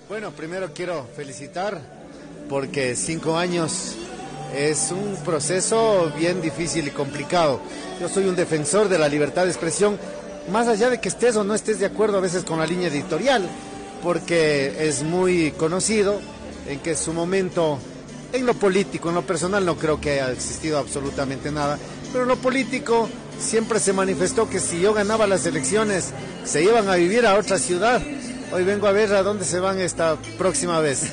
Bueno, primero quiero felicitar porque 5 años es un proceso bien difícil y complicado. Yo soy un defensor de la libertad de expresión, más allá de que estés o no estés de acuerdo a veces con la línea editorial, porque es muy conocido en que en su momento, en lo político, en lo personal no creo que haya existido absolutamente nada, pero en lo político siempre se manifestó que si yo ganaba las elecciones se iban a vivir a otra ciudad. Hoy vengo a ver a dónde se van esta próxima vez.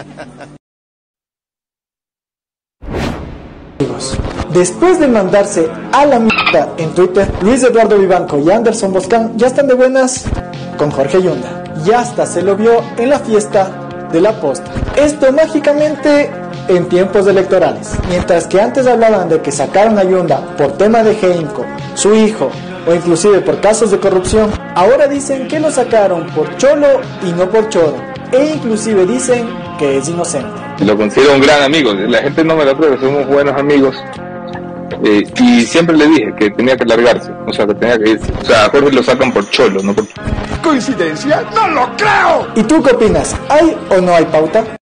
Después de mandarse a la mierda en Twitter, Luis Eduardo Vivanco y Anderson Boscan ya están de buenas con Jorge Yunda. Y hasta se lo vio en la fiesta de la posta. Esto mágicamente en tiempos electorales. Mientras que antes hablaban de que sacaron a Yunda por tema de Heinco, su hijo, o inclusive por casos de corrupción, ahora dicen que lo sacaron por cholo y no por choro. E inclusive dicen que es inocente. Lo considero un gran amigo, la gente no me lo cree, somos buenos amigos. Y siempre le dije que tenía que largarse, o sea, que tenía que irse. O sea, a Jorge lo sacan por cholo, no por... ¿Coincidencia? ¡No lo creo! ¿Y tú qué opinas? ¿Hay o no hay pauta?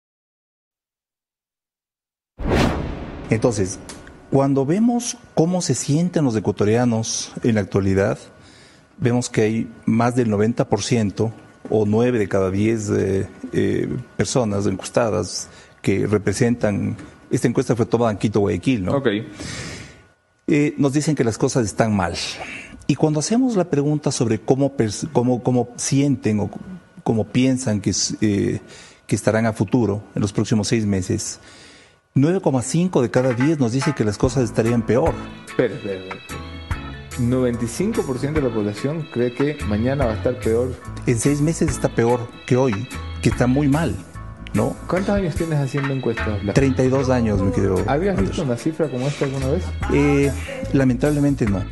Entonces, cuando vemos cómo se sienten los ecuatorianos en la actualidad, vemos que hay más del 90% o 9 de cada 10 personas encuestadas que representan, esta encuesta fue tomada en Quito, Guayaquil, ¿no? Okay. Nos dicen que las cosas están mal. Y cuando hacemos la pregunta sobre cómo sienten o cómo piensan que estarán a futuro, en los próximos 6 meses, 9,5 de cada 10 nos dice que las cosas estarían peor. Espera. 95% de la población cree que mañana va a estar peor. En 6 meses está peor que hoy, que está muy mal, ¿no? ¿Cuántos años tienes haciendo encuestas, Blas? 32 años, mi querido ¿Habías Anderson. visto una cifra como esta alguna vez? Lamentablemente no.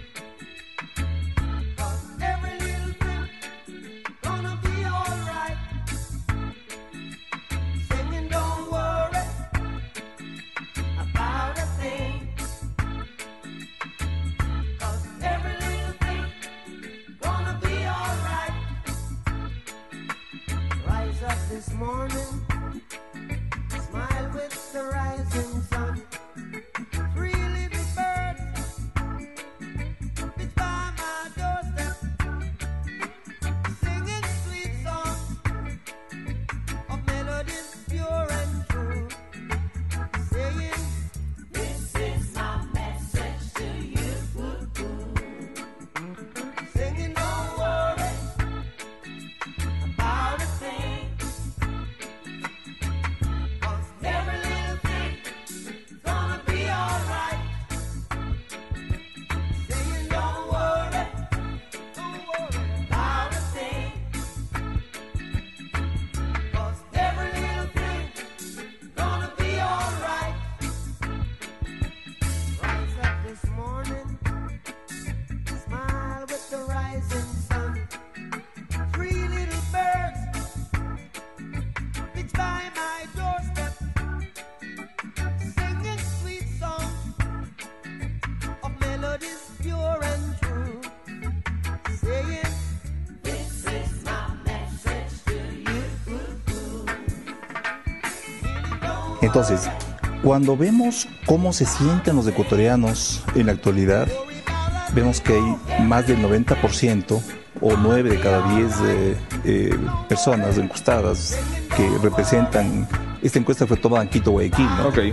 Entonces, cuando vemos cómo se sienten los ecuatorianos en la actualidad, vemos que hay más del 90% o 9 de cada 10 personas encuestadas que representan, esta encuesta fue tomada en Quito, Guayaquil, ¿no? Okay.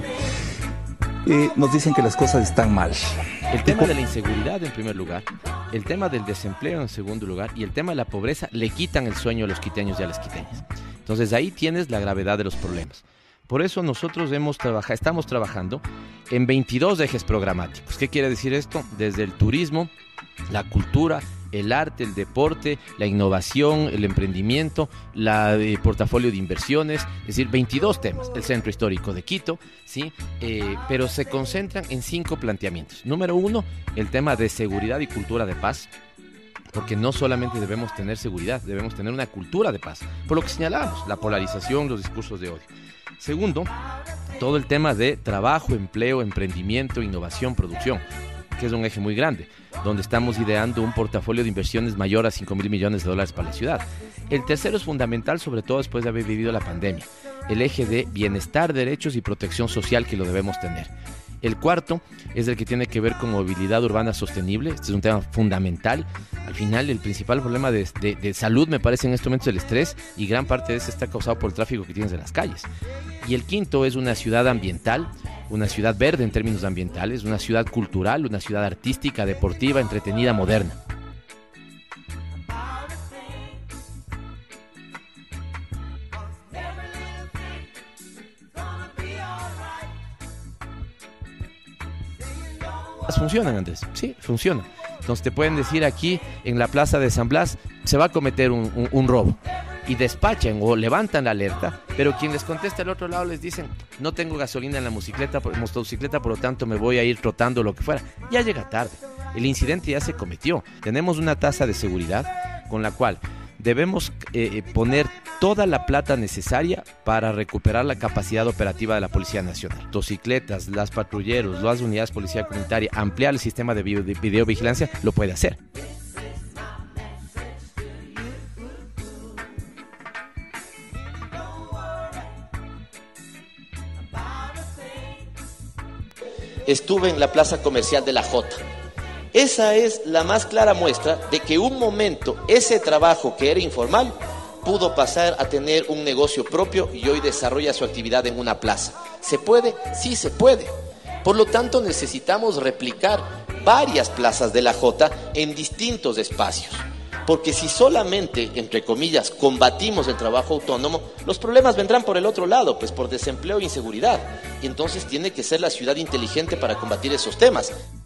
Nos dicen que las cosas están mal. El tema de la inseguridad en primer lugar, el tema del desempleo en segundo lugar y el tema de la pobreza le quitan el sueño a los quiteños y a las quiteñas. Entonces ahí tienes la gravedad de los problemas. Por eso nosotros estamos trabajando en 22 ejes programáticos. ¿Qué quiere decir esto? Desde el turismo, la cultura, el arte, el deporte, la innovación, el emprendimiento, el portafolio de inversiones, es decir, 22 temas. El Centro Histórico de Quito, ¿sí? Pero se concentran en 5 planteamientos. Número 1, el tema de seguridad y cultura de paz. Porque no solamente debemos tener seguridad, debemos tener una cultura de paz. Por lo que señalábamos, la polarización, los discursos de odio. Segundo, todo el tema de trabajo, empleo, emprendimiento, innovación, producción, que es un eje muy grande. donde estamos ideando un portafolio de inversiones mayor a $5.000 millones para la ciudad. El tercero es fundamental, sobre todo después de haber vivido la pandemia, el eje de bienestar, derechos y protección social que lo debemos tener. El cuarto es el que tiene que ver con movilidad urbana sostenible. Este es un tema fundamental. Al final, el principal problema de salud, me parece, en este momento es el estrés, y gran parte de eso está causado por el tráfico que tienes en las calles. Y el quinto es una ciudad ambiental, una ciudad verde en términos ambientales, una ciudad cultural, una ciudad artística, deportiva, entretenida, moderna. Funcionan, Andrés, sí, funcionan. Entonces te pueden decir aquí en la plaza de San Blas se va a cometer un robo, y despachan o levantan la alerta, pero quien les contesta al otro lado les dicen: no tengo gasolina en la motocicleta, por lo tanto me voy a ir trotando, lo que fuera. Ya llega tarde, el incidente ya se cometió. Tenemos una tasa de seguridad con la cual debemos poner toda la plata necesaria para recuperar la capacidad operativa de la Policía Nacional. Motocicletas, las patrulleros, las unidades de policía comunitaria, ampliar el sistema de videovigilancia, lo puede hacer. Estuve en la plaza comercial de La Jota. Esa es la más clara muestra de que un momento ese trabajo que era informal pudo pasar a tener un negocio propio y hoy desarrolla su actividad en una plaza. ¿Se puede? Sí, se puede. Por lo tanto, necesitamos replicar varias plazas de La Jota en distintos espacios. Porque si solamente, entre comillas, combatimos el trabajo autónomo, los problemas vendrán por el otro lado, pues por desempleo e inseguridad. Y entonces tiene que ser la ciudad inteligente para combatir esos temas.